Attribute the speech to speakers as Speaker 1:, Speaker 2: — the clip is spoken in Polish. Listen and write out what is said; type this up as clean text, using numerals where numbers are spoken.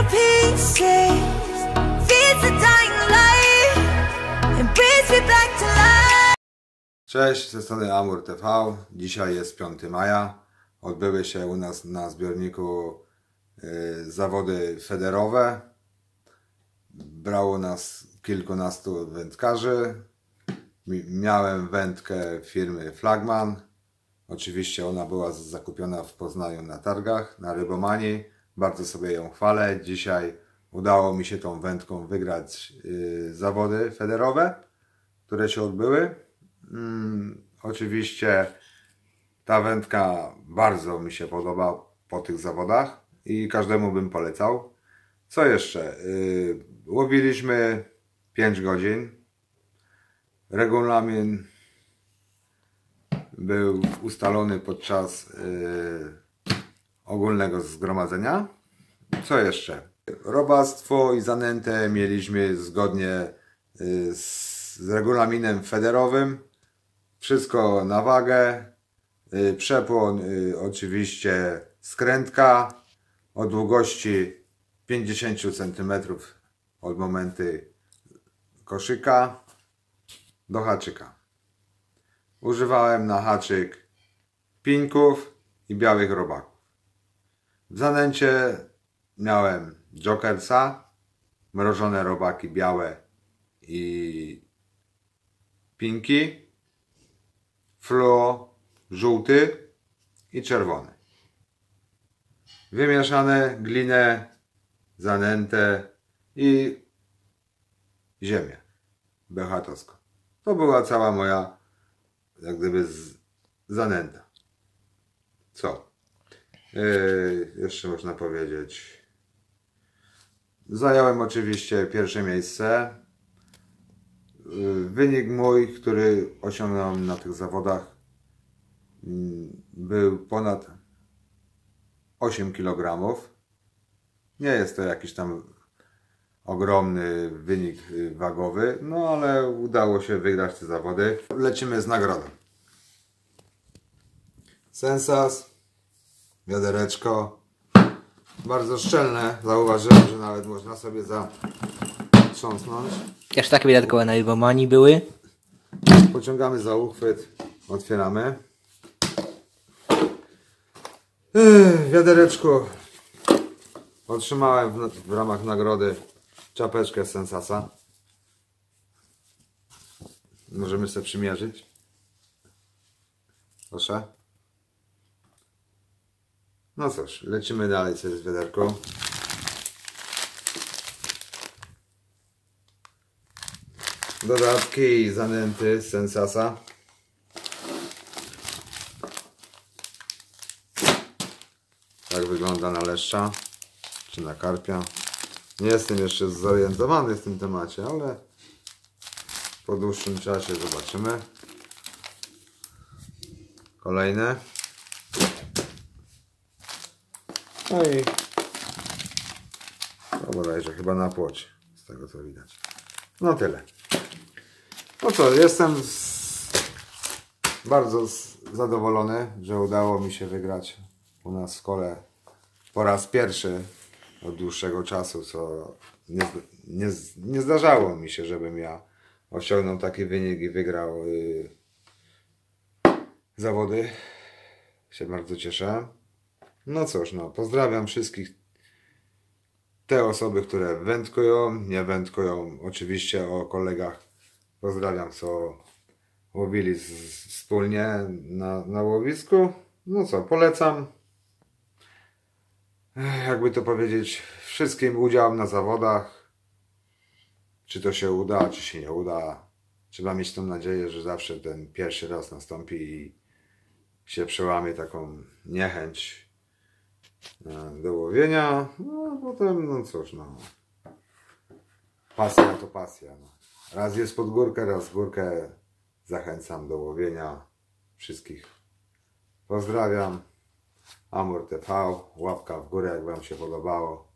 Speaker 1: to pieces, feeds the dying light and brings me back to life.
Speaker 2: Cześć, ze strony Amur TV. Dzisiaj jest 5 maja. Odbyły się u nas na zbiorniku zawody federowe. Brało nas kilkunastu wędkarzy. Miałem wędkę firmy Flagman. Oczywiście ona była zakupiona w Poznaniu na targach, na Rybomanii. Bardzo sobie ją chwalę. Dzisiaj udało mi się tą wędką wygrać zawody federowe, które się odbyły. Oczywiście ta wędka bardzo mi się podoba po tych zawodach i każdemu bym polecał. Co jeszcze? Łowiliśmy 5 godzin. Regulamin był ustalony podczas ogólnego zgromadzenia. Co jeszcze? Robactwo i zanętę mieliśmy zgodnie z regulaminem federowym. Wszystko na wagę. Przepłon oczywiście skrętka o długości 50 cm od momentu koszyka do haczyka. Używałem na haczyk pinków i białych robaków. W zanęcie miałem jokersa, mrożone robaki białe i pinki, fluo żółty i czerwony. Wymieszane glinę, zanętę i ziemię bełchatowską. To była cała moja jak gdyby zanęta. Co? Jeszcze można powiedzieć. Zająłem oczywiście pierwsze miejsce. Wynik mój, który osiągnąłem na tych zawodach, był ponad 8 kg. Nie jest to jakiś tam ogromny wynik wagowy, no ale udało się wygrać te zawody. Lecimy z nagrodą. Sensas, wiadereczko, bardzo szczelne. Zauważyłem, że nawet można sobie zatrząsnąć.
Speaker 3: Też takie wiaderkowe na Rybomanii były.
Speaker 2: Pociągamy za uchwyt, otwieramy. Wiadereczku otrzymałem w ramach nagrody czapeczkę Sensasa. Możemy sobie przymierzyć. Proszę. No cóż, lecimy dalej sobie z wiaderką. Dodatki i zanęty z Sensasa. Tak wygląda na leszcza czy na karpia. Nie jestem jeszcze zorientowany w tym temacie, ale po dłuższym czasie zobaczymy. Kolejne. No i to bodajże chyba na płocie, z tego co widać. No tyle. No co, jestem bardzo zadowolony, że udało mi się wygrać u nas w szkole po raz pierwszy od dłuższego czasu, co nie zdarzało mi się, żebym ja osiągnął taki wynik i wygrał zawody. Się bardzo cieszę. No cóż, no, pozdrawiam wszystkich te osoby, które wędkują, nie wędkują. Oczywiście o kolegach pozdrawiam, co łowili wspólnie na łowisku. No co, polecam, jakby to powiedzieć, wszystkim udział na zawodach. Czy to się uda, czy się nie uda. Trzeba mieć tą nadzieję, że zawsze ten pierwszy raz nastąpi i się przełamie taką niechęć do łowienia. No potem, no cóż, no. Pasja to pasja. No. Raz jest pod górkę, raz w górkę. Zachęcam do łowienia wszystkich. Pozdrawiam. Amur TV. Łapka w górę, jak wam się podobało.